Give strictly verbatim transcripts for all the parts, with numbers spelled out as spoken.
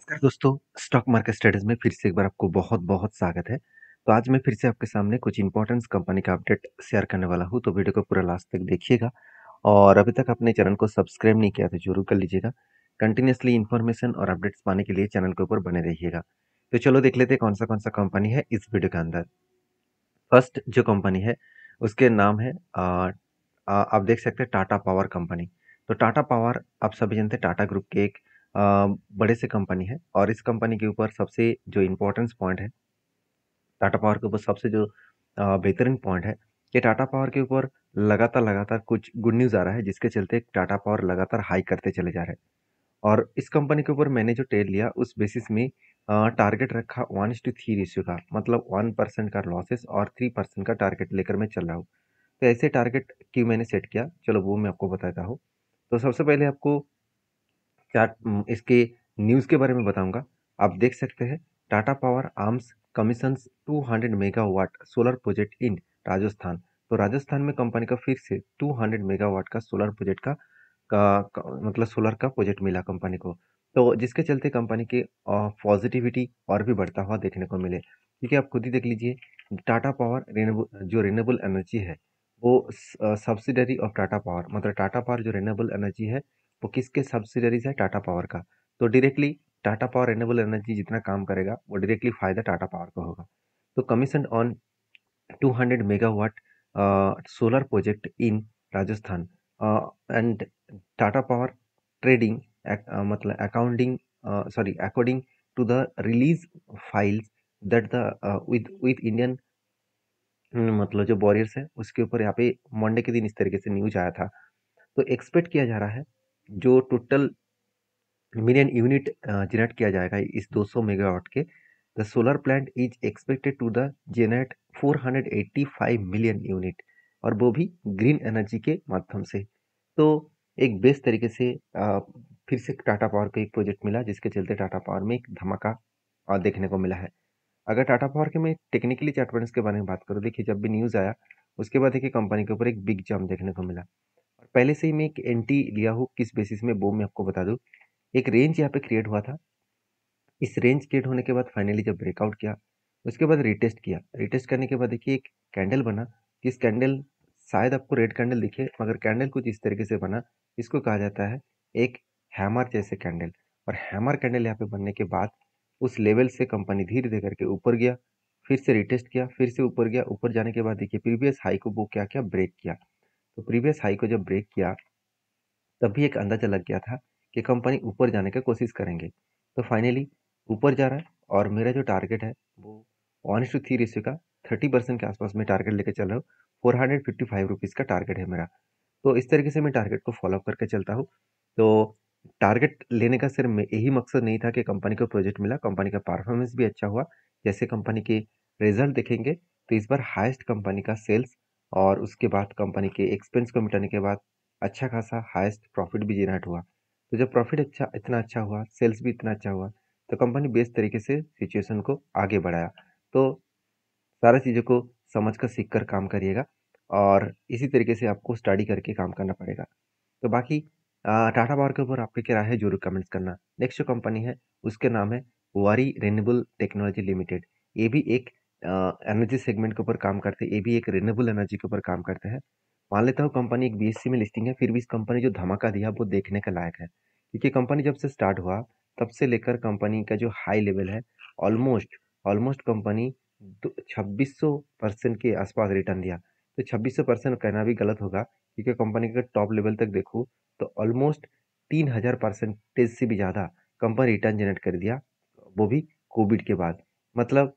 नमस्कार दोस्तों, stock market studies में फिर से एक बार आपको बहुत-बहुत स्वागत है। तो आज मैं फिर से आपके सामने कुछ इम्पोर्टेंस कंपनी का अपडेट शेयर करने वाला हूँ, तो वीडियो को पूरा लास्ट तक देखिएगा और अभी तक आपने चैनल को सब्सक्राइब नहीं किया तो ज़रूर कर लीजिएगा। कंटिन्यूअसली इन्फॉर्मेशन और अपडेट्स पाने के लिए चैनल के ऊपर बने रहिएगा। तो चलो देख लेते हैं कौन-सा कौन-सा कंपनी है इस वीडियो के अंदर। फर्स्ट जो कंपनी है, उसके नाम है अ अ, आप देख सकते हैं टाटा पावर कंपनी। तो टाटा पावर आप सभी जानते हैं टाटा ग्रुप के एक अ, बड़े से कंपनी है और इस कंपनी के ऊपर सबसे जो इम्पोर्टेंस पॉइंट है, टाटा पावर के ऊपर सबसे जो अ, बेहतरीन पॉइंट है कि टाटा पावर के ऊपर लगातार लगातार कुछ गुड न्यूज़ आ रहा है जिसके चलते टाटा पावर लगातार हाई करते चले जा रहे हैं। और इस कंपनी के ऊपर मैंने जो ट्रेड लिया उस बेसिस में अ, टारगेट रखा one is to three ratio का, मतलब वन परसेंट का लॉसेस और थ्री परसेंट का टारगेट लेकर मैं चल रहा हूँ। तो ऐसे टारगेट क्यों मैंने सेट किया, चलो वो मैं आपको बताता हूँ। तो सबसे पहले आपको चार्ट उम, इसके न्यूज़ के बारे में बताऊँगा। आप देख सकते हैं Tata power arms commissions two hundred megawatt solar project in Rajasthan. तो राजस्थान में कंपनी का फिर से टू हंड्रेड मेगावाट का सोलर प्रोजेक्ट का का, का मतलब सोलर का प्रोजेक्ट मिला कंपनी को। तो जिसके चलते कंपनी की अ, पॉजिटिविटी और भी बढ़ता हुआ देखने को मिले। क्योंकि आप खुद ही देख लीजिए टाटा पावर रिन्यूएबल जो रिन्यूएबल एनर्जी है वो स अ, सब्सिडियरी ऑफ टाटा पावर, मतलब टाटा पावर जो रिन्यूएबल एनर्जी है वो किसके सब्सिडरीज है टाटा पावर का। तो directly Tata power renewable energy जितना काम करेगा वो डायरेक्टली फायदा टाटा पावर को होगा। तो commission on two hundred megawatt solar project in Rajasthan and Tata power trading मतलब accounting sorry according to the release files that the with with Indian मतलब जो वॉरियर्स है उसके ऊपर यहाँ पे मंडे के दिन इस तरीके से न्यूज आया था। तो एक्सपेक्ट किया जा रहा है जो टोटल मिलियन यूनिट जनरेट किया जाएगा इस दो सौ मेगावाट के। The solar plant is expected to the generate four hundred eighty five million unit और वो भी ग्रीन एनर्जी के माध्यम से। तो एक बेस्ट तरीके से अ, फिर से टाटा पावर को एक प्रोजेक्ट मिला जिसके चलते टाटा पावर में एक धमाका अ, देखने को मिला है। अगर टाटा पावर के मैं टेक्निकली चार्ट पैटर्न्स के बारे में बात करूँ, देखिए जब भी न्यूज़ आया उसके बाद देखिए कंपनी के ऊपर एक बिग जंप देखने को मिला और पहले से ही मैं एक एंटी लिया हूँ किस बेसिस में वो मैं आपको बता दूँ। एक रेंज यहाँ पे क्रिएट हुआ था। इस रेंज क्रिएट होने के बाद फाइनली जब ब्रेकआउट किया, उसके बाद रीटेस्ट किया। रीटेस्ट करने के बाद देखिए एक कैंडल बना। इस कैंडल शायद आपको रेड कैंडल दिखे मगर कैंडल कुछ इस तरीके से बना। इसको कहा जाता है एक हैमर जैसे कैंडल। और हैमर कैंडल यहाँ पे बनने के बाद उस लेवल से कंपनी धीरे-धीरे करके ऊपर गया, फिर से रीटेस्ट किया, फिर से ऊपर गया। ऊपर जाने के बाद देखिए प्रीवियस हाई को वो क्या किया ब्रेक किया। तो प्रीवियस हाई को जब ब्रेक किया तब भी एक अंदाजा लग गया था कि कंपनी ऊपर जाने की कोशिश करेंगे। तो फाइनली ऊपर जा रहा है और मेरा जो टारगेट है वो वन टू थ्री रेशियो का थर्टी परसेंट के आसपास में टारगेट लेके चल रहा हूँ। Four hundred fifty five rupees का टारगेट है मेरा। तो इस तरीके से मैं टारगेट को फॉलो अप करके चलता हूँ। तो टारगेट लेने का सिर्फ में यही मकसद नहीं था कि कंपनी को प्रोजेक्ट मिला, कंपनी का परफॉर्मेंस भी अच्छा हुआ। जैसे कंपनी के रिजल्ट देखेंगे तो इस बार हाईएस्ट कंपनी का सेल्स और उसके बाद कंपनी के एक्सपेंस को मिटाने के बाद अच्छा खासा हाईएस्ट प्रॉफिट भी जनरेट हुआ। तो जब प्रॉफिट अच्छा इतना अच्छा हुआ, सेल्स भी इतना अच्छा हुआ, तो कंपनी बेस्ट तरीके से सिचुएशन को आगे बढ़ाया। तो सारा चीज़ों को समझ कर सीख कर काम करिएगा और इसी तरीके से आपको स्टडी करके काम करना पड़ेगा। तो बाकी अ, टाटा पावर के ऊपर आपकी क्या राय है ज़रूर कमेंट्स करना। नेक्स्ट जो कंपनी है उसके नाम है वारी रिन्यूएबल टेक्नोलॉजी लिमिटेड। ये भी एक अ, एनर्जी सेगमेंट के ऊपर काम करते हैं, ये भी एक रिन्यूएबल एनर्जी के ऊपर काम करते हैं। मान लेता हूँ कंपनी एक बीएससी में लिस्टिंग है, फिर भी इस कंपनी जो धमाका दिया वो देखने के लायक है। क्योंकि कंपनी जब से स्टार्ट हुआ तब से लेकर कंपनी का जो हाई लेवल है ऑलमोस्ट ऑलमोस्ट कंपनी तो छब्बीस सौ परसेंट के आसपास रिटर्न दिया। तो छब्बीस सौ परसेंट कहना भी गलत होगा क्योंकि कंपनी के टॉप लेवल तक देखूँ तो ऑलमोस्ट तीन हज़ार परसेंटेज से भी ज़्यादा कंपनी रिटर्न जनरेट कर दिया, वो भी कोविड के बाद। मतलब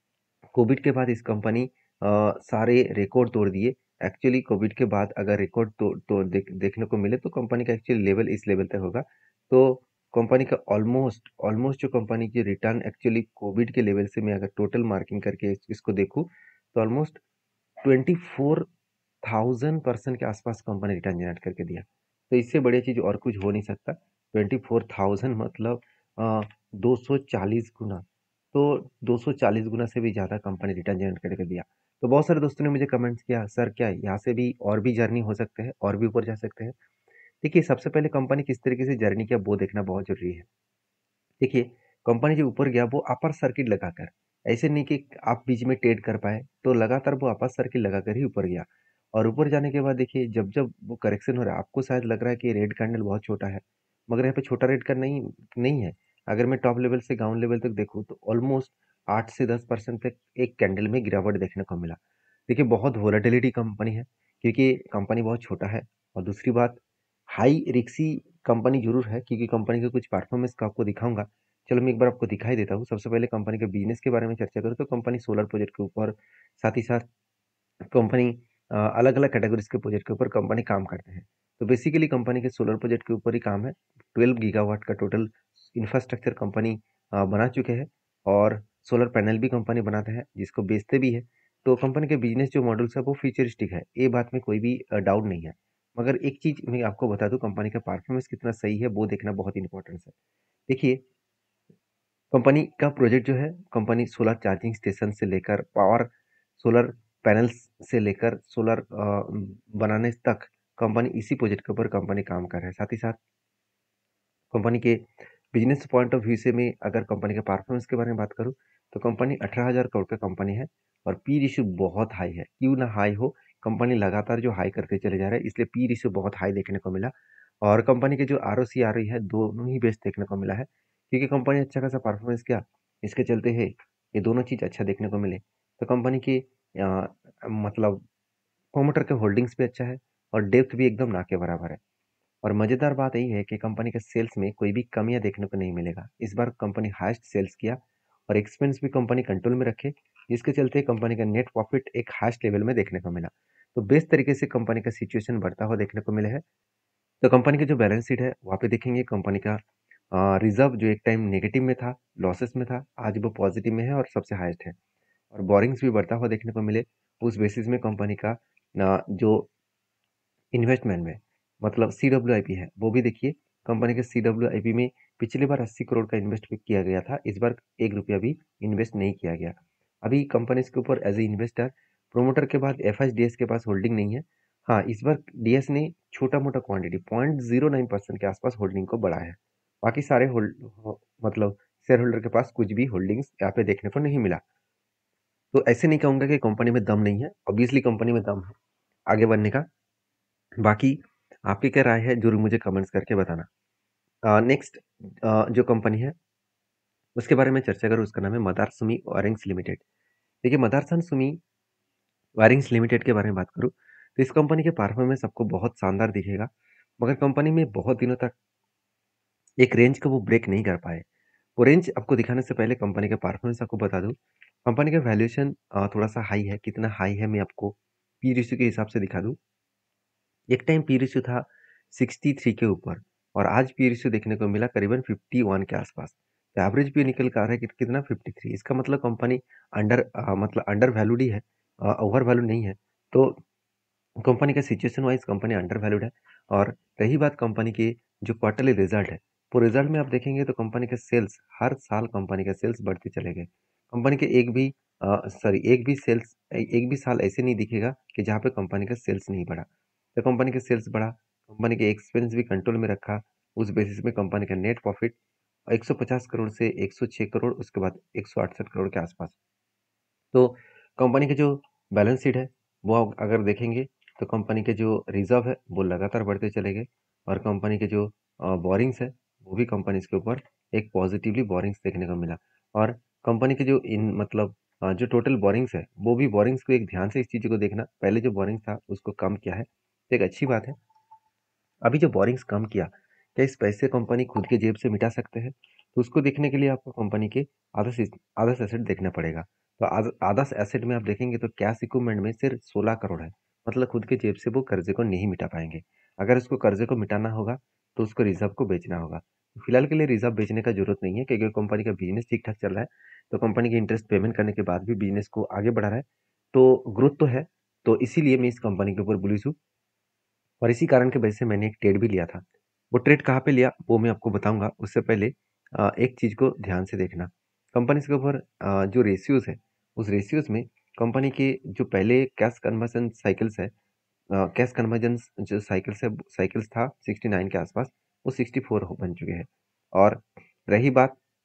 कोविड के बाद इस कंपनी अ, सारे रिकॉर्ड तोड़ दिए। एक्चुअली कोविड के बाद अगर रिकॉर्ड तोड़ तोड़ देख देखने को मिले तो कंपनी का एक्चुअली लेवल इस लेवल तक होगा। तो कंपनी का ऑलमोस्ट ऑलमोस्ट जो कंपनी की रिटर्न एक्चुअली कोविड के लेवल से मैं अगर टोटल मार्किंग करके इस, इसको देखूँ तो almost twenty four thousand percent के आसपास कंपनी रिटर्न जनरेट करके दिया। तो इससे बढ़िया चीज़ और कुछ हो नहीं सकता। ट्वेंटी फोर थाउजेंड मतलब अ, दो सौ चालीस गुना। तो दो सौ चालीस गुना से भी ज़्यादा कंपनी रिटर्न जनरेट करके दिया। तो बहुत सारे दोस्तों ने मुझे कमेंट्स किया, सर क्या यहाँ से भी और भी जर्नी हो सकते हैं और भी ऊपर जा सकते हैं? देखिए सबसे पहले कंपनी किस तरीके से जर्नी किया वो देखना बहुत ज़रूरी है। देखिए कंपनी जो ऊपर गया वो अपर सर्किट लगाकर, ऐसे नहीं कि आप बीच में ट्रेड कर पाए, तो लगातार वो अपर सर्किट लगाकर ही ऊपर गया। और ऊपर जाने के बाद देखिए जब जब वो करेक्शन हो रहा है, आपको शायद लग रहा है कि रेड कैंडल बहुत छोटा है, मगर यहाँ पे छोटा रेड का नहीं नहीं है। अगर मैं टॉप लेवल से ग्राउंड लेवल तक देखूँ तो ऑलमोस्ट आठ से दस परसेंट तक एक कैंडल में गिरावट देखने को मिला। देखिए बहुत वोलेटिलिटी कंपनी है, क्योंकि कंपनी बहुत छोटा है। और दूसरी बात, हाई रिक्सी कंपनी जरूर है, क्योंकि कंपनी का कुछ परफॉर्मेंस का आपको दिखाऊंगा। चलो मैं एक बार आपको दिखाई देता हूँ। सबसे पहले कंपनी के बिजनेस के बारे में चर्चा करूँ तो कंपनी सोलर प्रोजेक्ट के ऊपर, साथ ही साथ कंपनी अलग अलग कैटेगरीज के प्रोजेक्ट के ऊपर कंपनी काम करते हैं। तो बेसिकली कंपनी के सोलर प्रोजेक्ट के ऊपर ही काम है। ट्वेल्व गीगावाट का टोटल इंफ्रास्ट्रक्चर कंपनी अ, बना चुके हैं, और सोलर पैनल भी कंपनी बनाते हैं जिसको बेचते भी है। तो कंपनी के बिजनेस जो मॉडल्स है वो फ्यूचरिस्टिक है, ये बात में कोई भी डाउट नहीं है। मगर एक चीज मैं आपको बता दूं, कंपनी का परफॉर्मेंस कितना सही है वो देखना बहुत इंपॉर्टेंट है। देखिए कंपनी का प्रोजेक्ट जो है, कंपनी सोलर चार्जिंग स्टेशन से लेकर पावर सोलर पैनल्स से लेकर सोलर बनाने तक कंपनी इसी प्रोजेक्ट के ऊपर कंपनी काम कर रहा है। साथ ही साथ कंपनी के बिजनेस पॉइंट ऑफ व्यू से मैं अगर कंपनी के परफॉर्मेंस के बारे में बात करूं तो कंपनी अठारह हजार करोड़ का कंपनी है, और पी रेशियो बहुत हाई है। क्यों ना हाई हो, कंपनी लगातार जो हाई करते चले जा रहे हैं, इसलिए पी रेशियो बहुत हाई देखने को मिला। और कंपनी के जो आर ओ सी आ रही है, दोनों ही बेस्ट देखने को मिला है, क्योंकि कंपनी अच्छा खासा परफॉर्मेंस किया, इसके चलते है ये दोनों चीज अच्छा देखने को मिले। तो कंपनी की अ, मतलब प्रोमोटर के होल्डिंग्स भी अच्छा है, और डेप्थ भी एकदम ना के बराबर है। और मजेदार बात यही है कि कंपनी के सेल्स में कोई भी कमियां देखने को नहीं मिलेगा। इस बार कंपनी हाईएस्ट सेल्स किया, और एक्सपेंस भी कंपनी कंट्रोल में रखे, जिसके चलते कंपनी का नेट प्रॉफिट एक हाईएस्ट लेवल में देखने को मिला। तो बेस्ट तरीके से कंपनी का सिचुएशन बढ़ता हुआ देखने को मिला है। तो कंपनी की जो बैलेंस शीट है वहाँ पे देखेंगे कंपनी का रिजर्व जो एक टाइम नेगेटिव में था, लॉसेस में था, आज वो पॉजिटिव में है और सबसे हाईएस्ट है। और बोरिंग्स भी बढ़ता हुआ देखने को मिले। उस बेसिस में कंपनी का अ, जो इन्वेस्टमेंट में मतलब सी डब्ल्यू आई पी है, वो भी देखिए कंपनी के सी डब्ल्यू आई पी में पिछली बार अस्सी करोड़ का इन्वेस्ट किया गया था, इस बार एक रुपया भी इन्वेस्ट नहीं किया गया। अभी कंपनी के ऊपर एज ए इन्वेस्टर प्रोमोटर के बाद एफ एच डी एस के पास होल्डिंग नहीं है। हाँ, इस बार डी एस ने छोटा मोटा quantity point zero nine percent के आसपास होल्डिंग को बढ़ाया है। बाकी सारे होल्ड मतलब शेयर होल्डर के पास कुछ भी होल्डिंग्स यहाँ पे देखने को नहीं मिला। तो ऐसे नहीं कहूंगा कि कंपनी में दम नहीं है, ऑब्वियसली कंपनी में दम है आगे बढ़ने का। बाकी आपकी क्या राय है जरूर मुझे कमेंट्स करके बताना। नेक्स्ट जो कंपनी है उसके बारे में चर्चा करूँ, उसका नाम है मदारसुमी वायरिंग्स लिमिटेड। देखिए मदारसन सुमी वायरिंग्स लिमिटेड के बारे में बात करूँ तो इस कंपनी के परफॉर्मेंस आपको बहुत शानदार दिखेगा, मगर कंपनी में बहुत दिनों तक एक रेंज को वो ब्रेक नहीं कर पाए। वो रेंज आपको दिखाने से पहले कंपनी का परफॉर्मेंस आपको बता दूं। कंपनी का वैल्यूएशन थोड़ा सा हाई है, कितना हाई है मैं आपको पी रेशियो के हिसाब से दिखा दूं। एक टाइम पी रेशियो था सिक्सटी थ्री के ऊपर, और आज पी रेशियो देखने को मिला करीबन फिफ्टी वन के आसपास। तो एवरेज भी निकल कर आ रहा है कि कितना फिफ्टी थ्री। इसका मतलब कंपनी अंडर मतलब अंडर वैल्यूड ही है, ओवर वैल्यू नहीं है। तो कंपनी का situation wise company under valued है। और रही बात कंपनी की जो क्वार्टरली रिजल्ट है, वो रिजल्ट में आप देखेंगे तो कंपनी के सेल्स हर साल कंपनी के सेल्स बढ़ते चले गए। कंपनी के एक भी सॉरी एक भी सेल्स एक भी साल ऐसे नहीं दिखेगा कि जहाँ पे कंपनी का सेल्स नहीं बढ़ा। तो कंपनी के सेल्स बढ़ा, कंपनी के एक्सपेंस भी कंट्रोल में रखा। उस बेसिस में कंपनी का नेट प्रॉफिट एक सौ पचास करोड़ से एक सौ छह करोड़, उसके बाद एक सौ अड़सठ करोड़ के आसपास। तो कंपनी की जो बैलेंस शीट है वो अगर देखेंगे तो कंपनी के जो रिजर्व है वो लगातार बढ़ते चले गए, और कंपनी के जो बोरिंग्स है वो भी कंपनी के ऊपर एक पॉजिटिवली बोरिंग्स देखने को मिला। और कंपनी के जो इन मतलब अ, जो टोटल बोरिंग्स है वो भी बोरिंग्स को एक ध्यान से इस चीज़ को देखना, पहले जो बोरिंग्स था उसको कम किया है, तो एक अच्छी बात है। अभी जो बोरिंग्स कम किया, क्या इस पैसे कंपनी खुद के जेब से मिटा सकते हैं? तो उसको देखने के लिए आपको कंपनी के आदर्श आदर्श एसेट देखना पड़ेगा। तो आद- आदर्श एसेट में आप देखेंगे तो कैश इक्विपमेंट में सिर्फ सोलह करोड़ है, मतलब खुद के जेब से वो कर्जे को नहीं मिटा पाएंगे। अगर उसको कर्जे को मिटाना होगा तो उसको रिजर्व को बेचना होगा। फिलहाल के लिए रिजर्व बेचने का जरूरत नहीं है, क्योंकि कंपनी का बिजनेस ठीक ठाक चल रहा है। तो कंपनी के इंटरेस्ट पेमेंट करने के बाद भी बिजनेस को आगे बढ़ा रहा है, तो ग्रोथ तो है। तो इसीलिए मैं इस कंपनी के ऊपर बुलिश हूँ, और इसी कारण की वजह से मैंने एक ट्रेड भी लिया था। वो ट्रेड कहाँ पे लिया वो मैं आपको बताऊंगा, उससे पहले अ, एक चीज को ध्यान से देखना। कंपनी के ऊपर अ, जो रेशियोज है, उस रेशियोज में कंपनी के जो पहले कैश कन्वर्जन साइकिल्स है, कैश कन्वर्जन जो साइकिल्स है साइकिल्स था सिक्सटी नाइन के आसपास, वो सिक्सटी फोर बन चुके हैं। और रही बात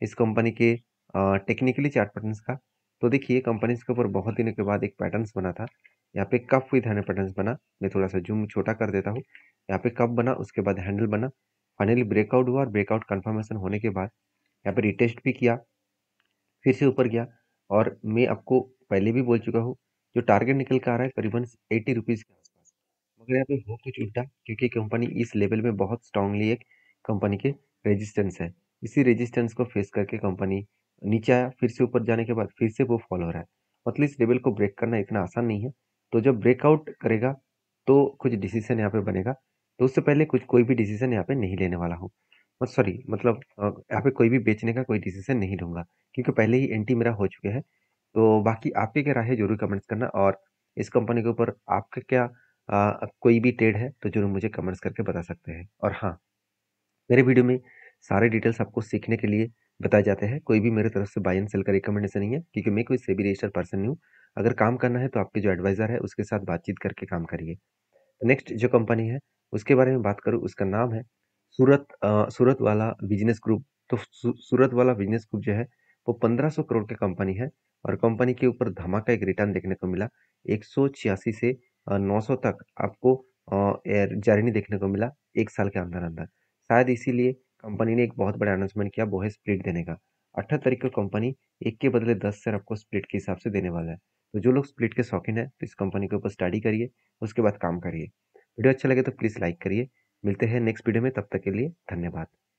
इस कंपनी के टेक्निकली चार्ट पैटर्न्स का। तो देखिए कंपनी के ऊपर बहुत दिनों के बाद एक पैटर्न्स बना था। यहाँ पे कप विद हैंडल पैटर्न्स बना। मैं थोड़ा सा जूम छोटा कर देता हूँ। यहाँ पे कप बना, उसके बाद हैंडल बना, फाइनली ब्रेकआउट हुआ और ब्रेकआउट कंफर्मेशन होने के बाद यहाँ पे रिटेस्ट भी किया, फिर से ऊपर गया। और मैं आपको पहले भी बोल चुका हूँ, जो टारगेट निकल के आ रहा है करीबन एट्टी रुपीज़ के आसपास। मगर यहाँ पे हो कुछ उल्टा, क्योंकि कंपनी इस लेवल में बहुत स्ट्रांगली एक कंपनी के रेजिस्टेंस है। इसी रेजिस्टेंस को फेस करके कंपनी नीचे आया, फिर से ऊपर जाने के बाद फिर से वो फॉल हो रहा है। मतलब इस लेवल को ब्रेक करना इतना आसान नहीं है। तो जब ब्रेकआउट करेगा तो कुछ डिसीजन यहाँ पे बनेगा। तो उससे पहले कुछ कोई भी डिसीजन यहाँ पे नहीं लेने वाला हूँ। सॉरी, मतलब अ, यहाँ पे कोई भी बेचने का कोई डिसीजन नहीं लूंगा, क्योंकि पहले ही एंटी मेरा हो चुके हैं। तो बाकी आपकी क्या राय है जरूर कमेंट्स करना, और इस कंपनी के ऊपर आपका क्या आ, कोई भी ट्रेड है तो जरूर मुझे कमेंट्स करके बता सकते हैं। और हाँ, मेरे वीडियो में सारे डिटेल्स आपको सीखने के लिए बताए जाते हैं। कोई भी मेरे तरफ से बाय एंड सेल का रिकमेंडेशन नहीं है, क्योंकि मैं कोई सेबी रजिस्टर्ड पर्सन नहीं हूँ। अगर काम करना है तो आपके जो एडवाइजर है उसके साथ बातचीत करके काम करिए। नेक्स्ट जो कंपनी है उसके बारे में बात करूँ, उसका नाम है सूरत अ, सूरत वाला बिजनेस ग्रुप। तो सू, सूरत वाला बिजनेस ग्रुप जो है वो पंद्रह सौ करोड़ की कंपनी है, और कंपनी के ऊपर धमाका एक रिटर्न देखने को मिला। एक सौ छियासी से नौ सौ तक आपको जर्नी देखने को मिला एक साल के अंदर अंदर। शायद इसीलिए कंपनी ने एक बहुत बड़ा अनाउंसमेंट किया, वो है स्प्लिट देने का। अठारह तारीख को कंपनी एक के बदले दस शेयर आपको स्प्लिट के हिसाब से देने वाला है। तो जो लोग स्प्लिट के शौकीन है तो इस कंपनी के ऊपर स्टडी करिए, उसके बाद काम करिए। वीडियो अच्छा लगे तो प्लीज़ लाइक करिए। मिलते हैं नेक्स्ट वीडियो में, तब तक के लिए धन्यवाद।